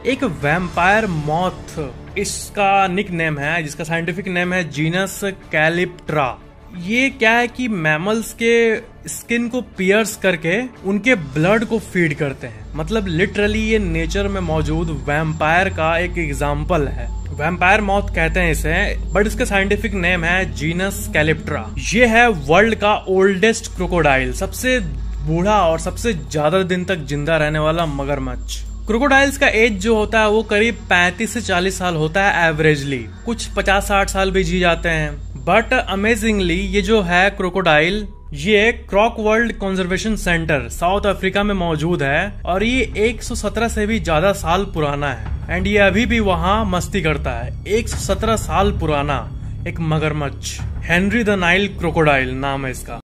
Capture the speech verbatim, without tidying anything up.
एक vampire moth इसका निक name है, जिसका साइंटिफिक नेम है जीनस कैलिप्ट्रा। ये क्या है कि मैमल्स के स्किन को पियर्स करके उनके ब्लड को फीड करते हैं। मतलब लिटरली ये नेचर में मौजूद वैम्पायर का एक एग्जाम्पल है। वैम्पायर मॉथ कहते हैं इसे, बट इसका साइंटिफिक नेम है जीनस कैलिप्ट्रा। ये है वर्ल्ड का ओल्डेस्ट क्रोकोडाइल, सबसे बूढ़ा और सबसे ज्यादा दिन तक जिंदा रहने वाला मगरमच्छ। क्रोकोडाइल्स का एज जो होता है वो करीब पैंतीस से चालीस साल होता है एवरेजली, कुछ पचास साठ साल भी जी जाते हैं। बट अमेजिंगली ये जो है क्रोकोडाइल, ये croc world conservation centre South Africa में मौजूद है और ये एक सौ सत्रह से भी ज्यादा साल पुराना है एंड ये अभी भी वहाँ मस्ती करता है। एक सौ सत्रह साल पुराना एक मगरमच्छ, हेनरी द नाइल क्रोकोडाइल नाम है इसका।